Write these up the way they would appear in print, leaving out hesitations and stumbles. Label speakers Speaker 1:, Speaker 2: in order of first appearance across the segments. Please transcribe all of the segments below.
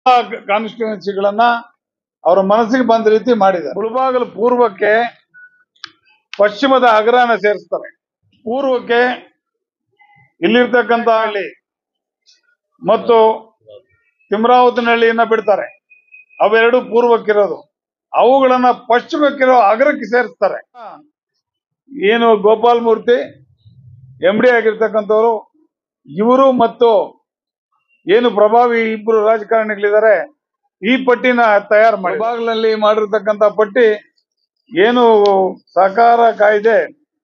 Speaker 1: ಕಾನ್ಸ್ಟಿಟ್ಯೂನ್ಸಿಗಳನ್ನ ಅವರ ಮನಸ್ಸಿಗೆ ಬಂದ ರೀತಿ ಮಾಡಿದ್ದಾರೆ. ಮುಳಬಾಗಿಲು ಪೂರ್ವಕ್ಕೆ ಪಶ್ಚಿಮದ ಅಗ್ರನ ಸೇರಿಸ್ತಾರೆ. ಪೂರ್ವಕ್ಕೆ ಇಲ್ಲಿರ್ತಕ್ಕಂಥ ಹಳ್ಳಿ ಮತ್ತು ತಿಮ್ರಾವತಿನಹಳ್ಳಿಯನ್ನ ಬಿಡ್ತಾರೆ. ಅವೆರಡು ಪೂರ್ವಕ್ಕಿರೋದು. ಅವುಗಳನ್ನ ಪಶ್ಚಿಮಕ್ಕಿರೋ ಅಗ್ರಕ್ಕೆ ಸೇರಿಸ್ತಾರೆ. ಏನು ಗೋಪಾಲ್ ಮೂರ್ತಿ MD ಆಗಿರ್ತಕ್ಕಂಥವ್ರು ಇವರು ಮತ್ತು ಏನು ಪ್ರಭಾವಿ ಇಬ್ರು ರಾಜಕಾರಣಿಗಳಿದ್ದಾರೆ ಈ ಪಟ್ಟಿನ ತಯಾರು ಮಾಡಿ ಬಾಗಿಲಲ್ಲಿ ಮಾಡಿರ್ತಕ್ಕಂಥ ಪಟ್ಟಿ ಏನು ಸಹಕಾರ ಕಾಯ್ದೆ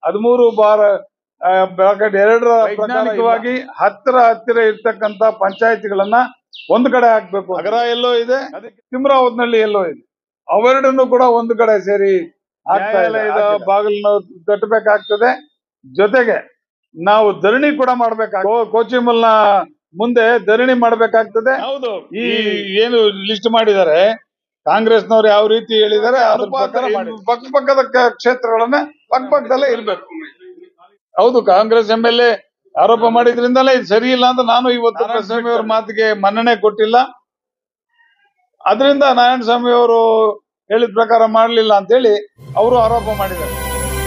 Speaker 1: 13/2 ವೈಜ್ಞಾನಿಕವಾಗಿ ಹತ್ತಿರ ಇರ್ತಕ್ಕಂಥ ಪಂಚಾಯತಿಗಳನ್ನ ಒಂದು ಕಡೆ ಹಾಕ್ಬೇಕು. ಅಗರ ಎಲ್ಲೋ ಇದೆ, ತಿಮ್ರಾವತಿನಹಳ್ಳಿ ಎಲ್ಲೋ ಇದೆ, ಅವೆರಡನ್ನು ಕೂಡ ಒಂದು ಕಡೆ ಸೇರಿ ನ್ಯಾಯಾಲಯದ ಬಾಗಿಲನ್ನು ತಟ್ಟಬೇಕಾಗ್ತದೆ. ಜೊತೆಗೆ ನಾವು ಧರಣಿ ಕೂಡ ಮಾಡ್ಬೇಕಾಗ್ತದೆ. ಕೋಚಿಮಲ್ನ ಮುಂದೆ ಧರಣಿ ಮಾಡ್ಬೇಕಾಗ್ತದೆ. ಹೌದು, ಈ ಏನು ಲಿಸ್ಟ್ ಮಾಡಿದ್ದಾರೆ ಕಾಂಗ್ರೆಸ್ನವ್ರು ಯಾವ ರೀತಿ ಹೇಳಿದ್ದಾರೆ ಪಕ್ಕದ ಕ್ಷೇತ್ರಗಳನ್ನ ಪಕ್ಕದಲ್ಲೇ ಇರ್ಬೇಕು. ಹೌದು, ಕಾಂಗ್ರೆಸ್ MLA ಆರೋಪ ಮಾಡಿದ್ರಿಂದಲೇ ಇದು ಸರಿ ಇಲ್ಲ ಅಂತ ನಾನು ಇವತ್ತು ನಾರಾಯಣಸ್ವಾಮಿ ಅವರ ಮಾತಿಗೆ ಮನ್ನಣೆ ಕೊಟ್ಟಿಲ್ಲ. ಅದರಿಂದ ನಾರಾಯಣಸ್ವಾಮಿ ಅವರು ಹೇಳಿದ ಪ್ರಕಾರ ಮಾಡಲಿಲ್ಲ ಅಂತ ಹೇಳಿ ಅವರು ಆರೋಪ ಮಾಡಿದ್ದಾರೆ.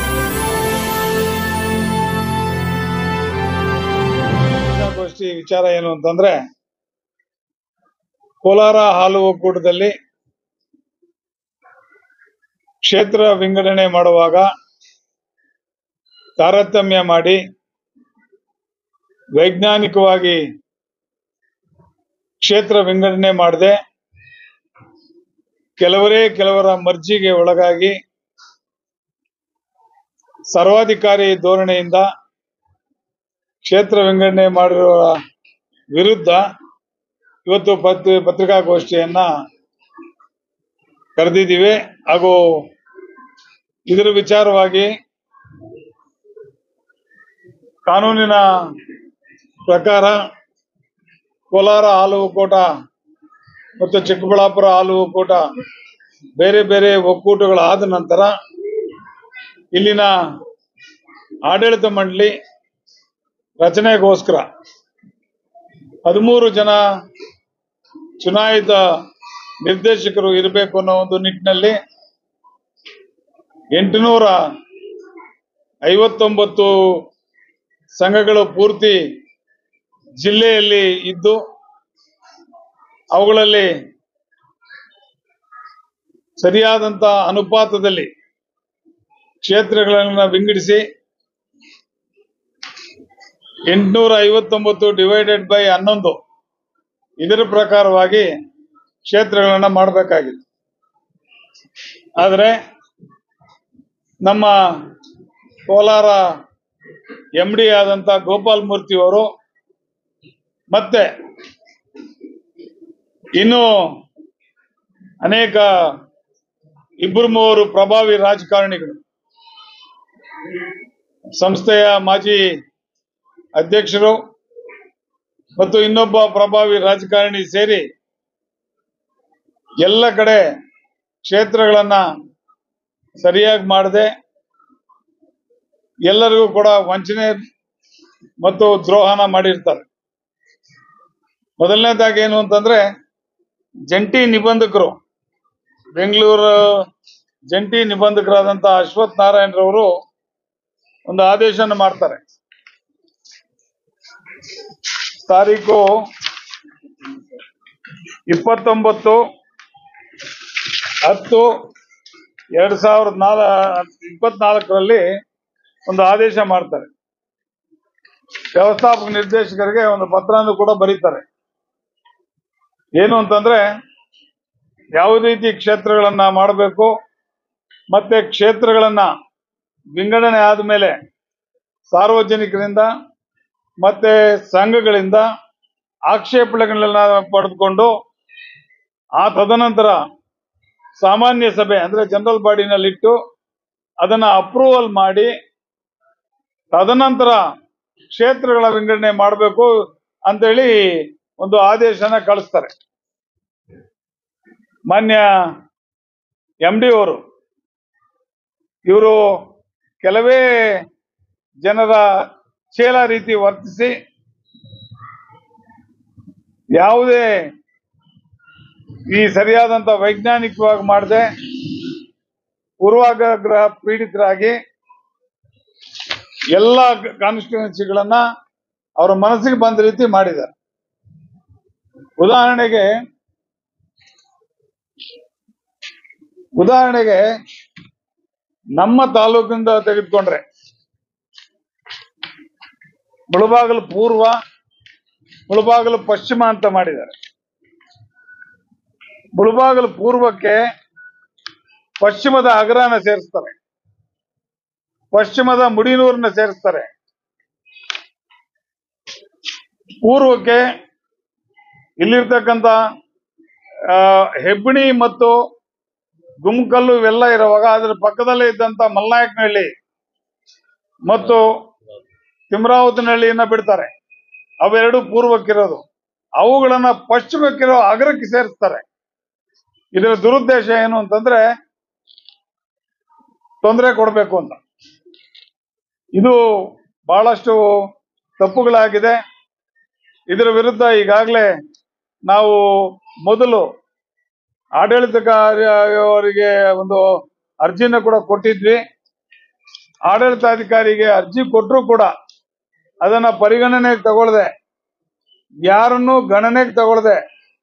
Speaker 1: ಗೋಷ್ಠಿ ವಿಚಾರ ಏನು ಅಂತಂದ್ರೆ, ಕೋಲಾರ ಹಾಲು ಒಕ್ಕೂಟದಲ್ಲಿ ಕ್ಷೇತ್ರ ವಿಂಗಡಣೆ ಮಾಡುವಾಗ ತಾರತಮ್ಯ ಮಾಡಿ ವೈಜ್ಞಾನಿಕವಾಗಿ ಕ್ಷೇತ್ರ ವಿಂಗಡಣೆ ಮಾಡದೆ ಕೆಲವರ ಮರ್ಜಿಗೆ ಒಳಗಾಗಿ ಸರ್ವಾಧಿಕಾರಿ ಧೋರಣೆಯಿಂದ ಕ್ಷೇತ್ರ ವಿಂಗಡಣೆ ಮಾಡಿರುವ ವಿರುದ್ಧ ಇವತ್ತು ಪತ್ರಿಕಾಗೋಷ್ಠಿಯನ್ನ ಕರೆದಿದ್ದೀವಿ. ಹಾಗೂ ಇದರ ವಿಚಾರವಾಗಿ ಕಾನೂನಿನ ಪ್ರಕಾರ ಕೋಲಾರ ಹಾಲು ಒಕ್ಕೂಟ ಮತ್ತು ಚಿಕ್ಕಬಳ್ಳಾಪುರ ಹಾಲು ಒಕ್ಕೂಟ ಬೇರೆ ಬೇರೆ ಒಕ್ಕೂಟಗಳಾದ ನಂತರ ಇಲ್ಲಿನ ಆಡಳಿತ ಮಂಡಳಿ ರಚನೆಗೋಸ್ಕರ 13 ಜನ ಚುನಾಯಿತ ನಿರ್ದೇಶಕರು ಇರಬೇಕು ಅನ್ನೋ ಒಂದು ನಿಟ್ಟಿನಲ್ಲಿ 859 ಸಂಘಗಳು ಪೂರ್ತಿ ಜಿಲ್ಲೆಯಲ್ಲಿ ಇದ್ದು ಅವುಗಳಲ್ಲಿ ಸರಿಯಾದಂತ ಅನುಪಾತದಲ್ಲಿ ಕ್ಷೇತ್ರಗಳನ್ನು ವಿಂಗಡಿಸಿ 859 / 11 ಇದರ ಪ್ರಕಾರವಾಗಿ ಕ್ಷೇತ್ರಗಳನ್ನ ಮಾಡಬೇಕಾಗಿತ್ತು. ಆದರೆ ನಮ್ಮ ಕೋಲಾರ MD ಆದಂತ ಗೋಪಾಲ್ ಮೂರ್ತಿ ಅವರು ಮತ್ತೆ ಇನ್ನು ಅನೇಕ 2-3 ಪ್ರಭಾವಿ ರಾಜಕಾರಣಿಗಳು, ಸಂಸ್ಥೆಯ ಮಾಜಿ ಅಧ್ಯಕ್ಷರು ಮತ್ತು ಇನ್ನೊಬ್ಬ ಪ್ರಭಾವಿ ರಾಜಕಾರಣಿ ಸೇರಿ ಎಲ್ಲ ಕಡೆ ಕ್ಷೇತ್ರಗಳನ್ನ ಸರಿಯಾಗಿ ಮಾಡದೆ ಎಲ್ಲರಿಗೂ ಕೂಡ ವಂಚನೆ ಮತ್ತು ದ್ರೋಹನ ಮಾಡಿರ್ತಾರೆ. ಮೊದಲನೇದಾಗಿ ಏನು ಅಂತಂದ್ರೆ, ಜಂಟಿ ನಿಬಂಧಕರು ಬೆಂಗಳೂರು ಜಂಟಿ ನಿಬಂಧಕರಾದಂತ ಅಶ್ವಥ್ ನಾರಾಯಣರವರು ಒಂದು ಆದೇಶನ ಮಾಡ್ತಾರೆ. ತಾರೀಕು 29/10/2024 ಒಂದು ಆದೇಶ ಮಾಡ್ತಾರೆ. ವ್ಯವಸ್ಥಾಪಕ ನಿರ್ದೇಶಕರಿಗೆ ಒಂದು ಪತ್ರವನ್ನು ಕೂಡ ಬರೀತಾರೆ. ಏನು ಅಂತಂದ್ರೆ, ಯಾವ ರೀತಿ ಕ್ಷೇತ್ರಗಳನ್ನ ಮಾಡಬೇಕು ಮತ್ತೆ ಕ್ಷೇತ್ರಗಳನ್ನ ವಿಂಗಡಣೆ ಆದ್ಮೇಲೆ ಸಾರ್ವಜನಿಕರಿಂದ ಮತ್ತೆ ಸಂಘಗಳಿಂದ ಆಕ್ಷೇಪಣೆಗಳನ್ನ ಪಡೆದುಕೊಂಡು ಆ ತದನಂತರ ಸಾಮಾನ್ಯ ಸಭೆ ಅಂದ್ರೆ ಜನರಲ್ ಬಾಡಿನಲ್ಲಿಟ್ಟು ಅದನ್ನ ಅಪ್ರೂವಲ್ ಮಾಡಿ ತದನಂತರ ಕ್ಷೇತ್ರಗಳ ವಿಂಗಡಣೆ ಮಾಡಬೇಕು ಅಂತೇಳಿ ಒಂದು ಆದೇಶನ ಕಳಿಸ್ತಾರೆ. ಮಾನ್ಯ MD ಅವರು ಇವರು ಕೆಲವೇ ಜನರ ಚೇಲ ರೀತಿ ವರ್ತಿಸಿ ಯಾವುದೇ ಈ ಸರಿಯಾದಂತ ವೈಜ್ಞಾನಿಕವಾಗಿ ಮಾಡದೆ ಪೂರ್ವಾಗ್ರಹ ಪೀಡಿತರಾಗಿ ಎಲ್ಲ ಕಾನ್ಸ್ಟಿಟ್ಯೂನ್ಸಿಗಳನ್ನ ಅವರ ಮನಸ್ಸಿಗೆ ಬಂದ ರೀತಿ ಮಾಡಿದ್ದಾರೆ. ಉದಾಹರಣೆಗೆ ನಮ್ಮ ತಾಲೂಕಿಂದ ತೆಗೆದುಕೊಂಡ್ರೆ ಮುಳಬಾಗಿಲು ಪೂರ್ವ, ಮುಳಬಾಗಿಲು ಪಶ್ಚಿಮ ಅಂತ ಮಾಡಿದ್ದಾರೆ. ಮುಳಬಾಗಿಲು ಪೂರ್ವಕ್ಕೆ ಪಶ್ಚಿಮದ ಅಗರಾನ ಸೇರಿಸ್ತಾರೆ, ಪಶ್ಚಿಮದ ಮುಡಿನೂರನ್ನ ಸೇರಿಸ್ತಾರೆ, ಪೂರ್ವಕ್ಕೆ ಇಲ್ಲಿರ್ತಕ್ಕಂಥ ಹೆಬ್ಬಣಿ ಮತ್ತು ಗುಮ್ಕಲ್ಲು ಇವೆಲ್ಲ ಇರುವಾಗ ಅದರ ಪಕ್ಕದಲ್ಲೇ ಇದ್ದಂತ ಮಲ್ನಾಯಕನಹಳ್ಳಿ ಮತ್ತು ತಿಮ್ರಾವತಿನಹಳ್ಳಿಯನ್ನ ಬಿಡ್ತಾರೆ. ಅವೆರಡು ಪೂರ್ವಕ್ಕಿರೋದು, ಅವುಗಳನ್ನ ಪಶ್ಚಿಮಕ್ಕಿರೋ ಅಗರಕ್ಕೆ ಸೇರಿಸ್ತಾರೆ. ಇದರ ದುರುದ್ದೇಶ ಏನು ಅಂತಂದ್ರೆ ತೊಂದರೆ ಕೊಡಬೇಕು ಅಂತ. ಇದು ಬಹಳಷ್ಟು ತಪ್ಪುಗಳಾಗಿದೆ. ಇದರ ವಿರುದ್ಧ ಈಗಾಗಲೇ ನಾವು ಮೊದಲು ಆಡಳಿತಾಧಿಕಾರಿಯವರಿಗೆ ಒಂದು ಅರ್ಜಿನ ಕೂಡ ಕೊಟ್ಟಿದ್ವಿ. ಆಡಳಿತಾಧಿಕಾರಿಗೆ ಅರ್ಜಿ ಕೊಟ್ಟರು ಕೂಡ ಅದನ್ನ ಪರಿಗಣನೆಗೆ ತಗೊಳ್ಳದೆ, ಯಾರನ್ನು ಗಣನೆಗೆ ತಗೊಳ್ಳದೆ,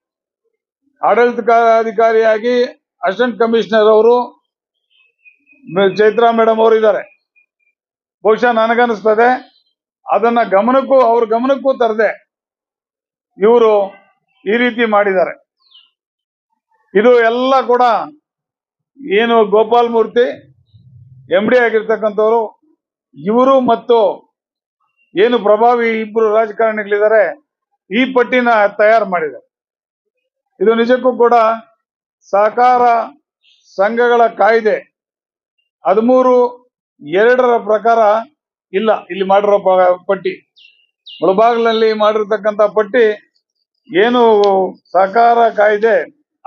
Speaker 1: ಆಡಳಿತಾಧಿಕಾರಿಯಾಗಿ ಅಸಿಸ್ಟೆಂಟ್ ಕಮಿಷನರ್ ಅವರು ಚೈತ್ರಾ ಮೇಡಮ್ ಅವರು ಇದ್ದಾರೆ. ಬಹುಶಃ ನನಗನ್ನಿಸ್ತದೆ ಅದನ್ನ ಅವ್ರ ಗಮನಕ್ಕೂ ತರದೆ ಇವರು ಈ ರೀತಿ ಮಾಡಿದ್ದಾರೆ. ಇದು ಎಲ್ಲ ಕೂಡ ಏನು ಗೋಪಾಲ್ ಮೂರ್ತಿ MD ಆಗಿರ್ತಕ್ಕಂಥವ್ರು, ಇವರು ಮತ್ತು ಏನು ಪ್ರಭಾವಿ ಇಬ್ಬರು ರಾಜಕಾರಣಿಗಳಿದ್ದಾರೆ ಈ ಪಟ್ಟಿನ ತಯಾರು ಮಾಡಿದ್ದಾರೆ. ಇದು ನಿಜಕ್ಕೂ ಕೂಡ ಸಹಕಾರ ಸಂಘಗಳ ಕಾಯ್ದೆ 13(2) ಪ್ರಕಾರ ಇಲ್ಲ ಇಲ್ಲಿ ಮಾಡಿರೋ ಪಟ್ಟಿ. ಮುಳಬಾಗಿಲಿನಲ್ಲಿ ಮಾಡಿರ್ತಕ್ಕಂಥ ಪಟ್ಟಿ ಏನು ಸಹಕಾರ ಕಾಯ್ದೆ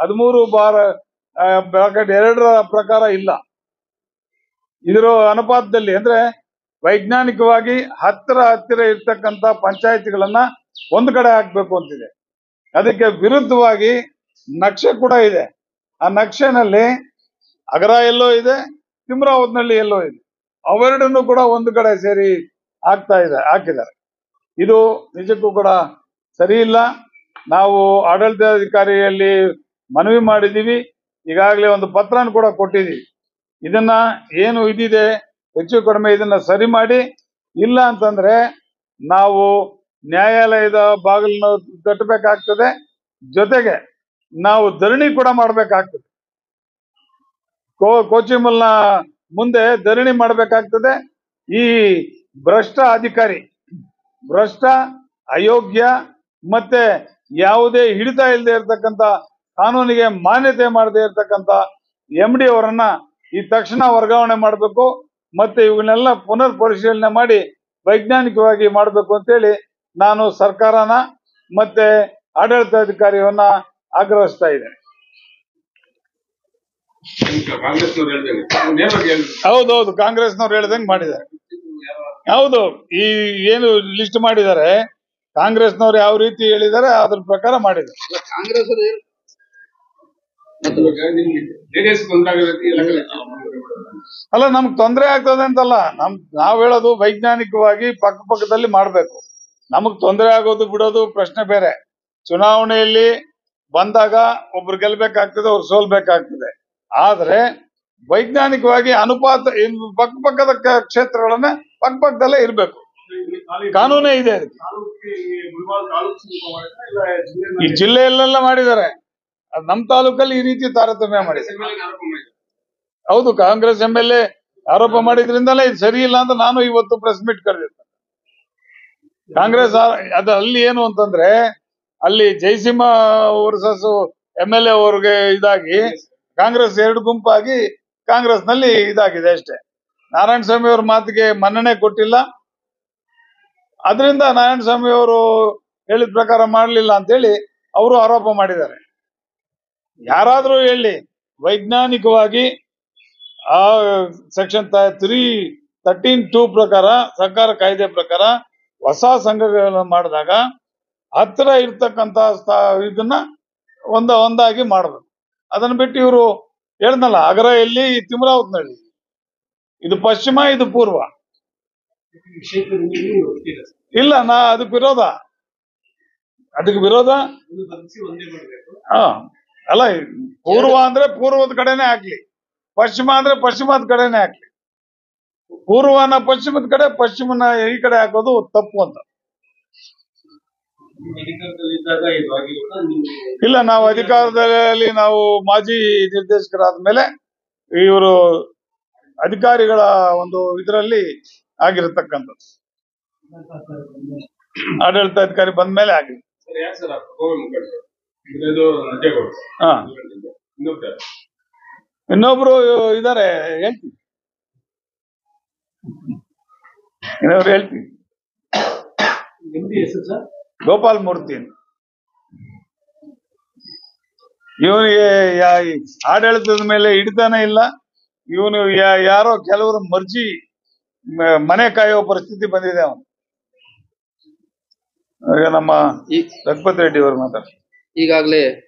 Speaker 1: 13(2) ಪ್ರಕಾರ ಇಲ್ಲ. ಇದರ ಅನುಪಾತದಲ್ಲಿ ಅಂದ್ರೆ ವೈಜ್ಞಾನಿಕವಾಗಿ ಹತ್ತಿರ ಇರ್ತಕ್ಕಂಥ ಪಂಚಾಯತಿಗಳನ್ನ ಒಂದು ಕಡೆ ಹಾಕ್ಬೇಕು ಅಂತಿದೆ. ಅದಕ್ಕೆ ವಿರುದ್ಧವಾಗಿ ನಕ್ಷೆ ಕೂಡ ಇದೆ. ಆ ನಕ್ಷೆನಲ್ಲಿ ಅಗರ ಎಲ್ಲೋ ಇದೆ, ತಿಮ್ರಾವತಿನಲ್ಲಿ ಎಲ್ಲೋ ಇದೆ. ಅವೆರಡನ್ನು ಕೂಡ ಒಂದು ಕಡೆ ಸೇರಿ ಹಾಕಿದ್ದಾರೆ. ಇದು ನಿಜಕ್ಕೂ ಕೂಡ ಸರಿ ಇಲ್ಲ. ನಾವು ಆಡಳಿತಾಧಿಕಾರಿಯಲ್ಲಿ ಮನವಿ ಮಾಡಿದ್ದೀವಿ, ಈಗಾಗಲೇ ಒಂದು ಪತ್ರನ ಕೂಡ ಕೊಟ್ಟಿದ್ದೀವಿ. ಇದನ್ನ ಏನು ಇದಿದೆ ಹೆಚ್ಚು ಕಡಿಮೆ ಇದನ್ನ ಸರಿ ಮಾಡಿ, ಇಲ್ಲ ಅಂತಂದ್ರೆ ನಾವು ನ್ಯಾಯಾಲಯದ ಬಾಗಿಲನ್ನು ತಟ್ಟಬೇಕಾಗ್ತದೆ, ಜೊತೆಗೆ ನಾವು ಧರಣಿ ಕೂಡ ಮಾಡಬೇಕಾಗ್ತದೆ. ಕೋಚಿಮಲ್ನ ಮುಂದೆ ಧರಣಿ ಮಾಡಬೇಕಾಗ್ತದೆ. ಈ ಭ್ರಷ್ಟ ಅಧಿಕಾರಿ, ಭ್ರಷ್ಟ, ಅಯೋಗ್ಯ ಮತ್ತೆ ಯಾವುದೇ ಹಿಡಿತ ಇಲ್ಲದೆ ಇರತಕ್ಕಂತ, ಕಾನೂನಿಗೆ ಮಾನ್ಯತೆ ಮಾಡದೇ ಇರತಕ್ಕಂತ MD ಅವರನ್ನ ಈ ತಕ್ಷಣ ವರ್ಗಾವಣೆ ಮಾಡಬೇಕು. ಮತ್ತೆ ಇವುಗಳನ್ನೆಲ್ಲ ಪುನರ್ ಪರಿಶೀಲನೆ ಮಾಡಿ ವೈಜ್ಞಾನಿಕವಾಗಿ ಮಾಡಬೇಕು ಅಂತೇಳಿ ನಾನು ಸರ್ಕಾರನ ಮತ್ತೆ ಆಡಳಿತಾಧಿಕಾರಿಯವನ್ನ ಆಗ್ರಹಿಸ್ತಾ ಇದ್ದೇನೆ. ಹೌದೌದು, ಕಾಂಗ್ರೆಸ್ನವ್ರು ಹೇಳ್ದಂಗೆ ಮಾಡಿದ್ದಾರೆ. ಹೌದು, ಈ ಏನು ಲಿಸ್ಟ್ ಮಾಡಿದ್ದಾರೆ ಕಾಂಗ್ರೆಸ್ನವ್ರು ಯಾವ ರೀತಿ ಹೇಳಿದ್ದಾರೆ ಅದ್ರ ಪ್ರಕಾರ ಮಾಡಿದ್ದಾರೆ. ಅಲ್ಲ, ನಮ್ಗೆ ತೊಂದರೆ ಆಗ್ತದೆ ಅಂತಲ್ಲ, ನಾವ್ ಹೇಳೋದು ವೈಜ್ಞಾನಿಕವಾಗಿ ಪಕ್ಕದಲ್ಲಿ ಮಾಡ್ಬೇಕು. ನಮಗ್ ತೊಂದರೆ ಆಗೋದು ಬಿಡೋದು ಪ್ರಶ್ನೆ ಬೇರೆ. ಚುನಾವಣೆಯಲ್ಲಿ ಬಂದಾಗ ಒಬ್ರು ಗೆಲ್ಬೇಕಾಗ್ತದೆ, ಅವ್ರು ಸೋಲ್ಬೇಕಾಗ್ತದೆ. ಆದ್ರೆ ವೈಜ್ಞಾನಿಕವಾಗಿ ಅನುಪಾತ ಪಕ್ಕದ ಕ್ಷೇತ್ರಗಳನ್ನ ಪಕ್ಕದಲ್ಲೇ ಇರ್ಬೇಕು. ಕಾನೂನೇ ಇದೆ. ಈ ಜಿಲ್ಲೆಯಲ್ಲೆಲ್ಲ ಮಾಡಿದ್ದಾರೆ, ನಮ್ ತಾಲೂಕಲ್ಲಿ ಈ ರೀತಿ ತಾರತಮ್ಯ ಮಾಡಿದ್ದಾರೆ. ಹೌದು, ಕಾಂಗ್ರೆಸ್ MLA ಆರೋಪ ಮಾಡಿದ್ರಿಂದಲೇ ಇದು ಸರಿ ಇಲ್ಲ ಅಂತ ನಾನು ಇವತ್ತು ಪ್ರೆಸ್ ಮೀಟ್ ಕರೆದಿದ್ದೆ. ಕಾಂಗ್ರೆಸ್ ಅದು ಅಲ್ಲಿ ಏನು ಅಂತಂದ್ರೆ, ಅಲ್ಲಿ ಜಯಸಿಂಹ ವರ್ಸಸ್ MLA ಅವ್ರಿಗೆ ಇದಾಗಿ ಕಾಂಗ್ರೆಸ್ 2 ಗುಂಪಾಗಿ ಕಾಂಗ್ರೆಸ್ ನಲ್ಲಿ ಇದಾಗಿದೆ ಅಷ್ಟೇ. ನಾರಾಯಣ ಸ್ವಾಮಿ ಅವ್ರ ಮಾತಿಗೆ ಮನ್ನಣೆ ಕೊಟ್ಟಿಲ್ಲ. ಅದರಿಂದ ನಾರಾಯಣ ಸ್ವಾಮಿ ಅವರು ಹೇಳಿದ ಪ್ರಕಾರ ಮಾಡಲಿಲ್ಲ ಅಂತೇಳಿ ಅವರು ಆರೋಪ ಮಾಡಿದ್ದಾರೆ. ಯಾರಾದ್ರೂ ಹೇಳಿ, ವೈಜ್ಞಾನಿಕವಾಗಿ ಆ ಸೆಕ್ಷನ್ 13(2) ಪ್ರಕಾರ, ಸರ್ಕಾರ ಕಾಯ್ದೆ ಪ್ರಕಾರ ಹೊಸ ಸಂಘಗಳನ್ನು ಮಾಡಿದಾಗ ಹತ್ತಿರ ಇರ್ತಕ್ಕಂತ ಇದನ್ನ ಒಂದಾಗಿ ಮಾಡ್ಬೇಕು. ಅದನ್ನ ಬಿಟ್ಟು ಇವರು ಹೇಳ್ದಲ್ಲ, ಅಗರಹಳ್ಳಿ ತಿಮ್ರಾವತ್ನಹಳ್ಳಿ, ಇದು ಪಶ್ಚಿಮ, ಇದು ಪೂರ್ವ. ಇಲ್ಲ, ಅದಕ್ಕೆ ವಿರೋಧ. ಅಲ್ಲ, ಪೂರ್ವ ಅಂದ್ರೆ ಪೂರ್ವದ ಕಡೆನೆ ಹಾಕ್ಲಿ, ಪಶ್ಚಿಮ ಅಂದ್ರೆ ಪಶ್ಚಿಮದ ಕಡೆನೆ ಹಾಕ್ಲಿ. ಪೂರ್ವನ ಪಶ್ಚಿಮದ ಕಡೆ, ಪಶ್ಚಿಮನ ಈ ಕಡೆ ಹಾಕೋದು ತಪ್ಪು ಅಂತ. ಇಲ್ಲ, ನಾವು ಅಧಿಕಾರದಲ್ಲಿ ನಾವು ಮಾಜಿ ನಿರ್ದೇಶಕರಾದ್ಮೇಲೆ ಇವರು ಅಧಿಕಾರಿಗಳ ಒಂದು ಇದರಲ್ಲಿ ಆಗಿರತಕ್ಕಂಥದ್ದು, ಆಡಳಿತಾಧಿಕಾರಿ ಬಂದ್ಮೇಲೆ ಆಗಿದೆ. ಇನ್ನೊಬ್ರು ಇದಾರೆ, ಹೇಳ್ತೀನಿ, ಇನ್ನೊಬ್ರು ಹೇಳ್ತೀನಿ. ಗೋಪಾಲ್ ಮೂರ್ತಿ ಇವನಿಗೆ ಆಡಳಿತದ ಮೇಲೆ ಹಿಡಿತಾನೆ ಇಲ್ಲ. ಇವನು ಯಾರೋ ಕೆಲವರು ಮರ್ಜಿ ಮನೆ ಕಾಯುವ ಪರಿಸ್ಥಿತಿ ಬಂದಿದೆ ಅವನು. ನಮ್ಮ ರಘುಪತಿ ರೆಡ್ಡಿ ಅವರು ಮಾತಾಡ್ತಾರೆ.
Speaker 2: ಈಗಾಗಲೇ